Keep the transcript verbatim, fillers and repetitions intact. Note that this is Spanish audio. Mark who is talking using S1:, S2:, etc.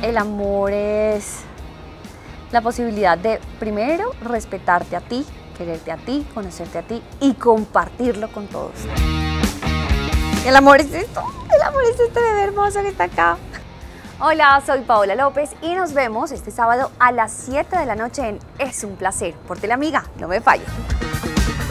S1: El amor es la posibilidad de, primero, respetarte a ti, quererte a ti, conocerte a ti y compartirlo con todos. El amor es esto, el amor es este bebé hermoso que está acá. Hola, soy Paola López y nos vemos este sábado a las siete de la noche en Es un Placer por Teleamiga, no me falles.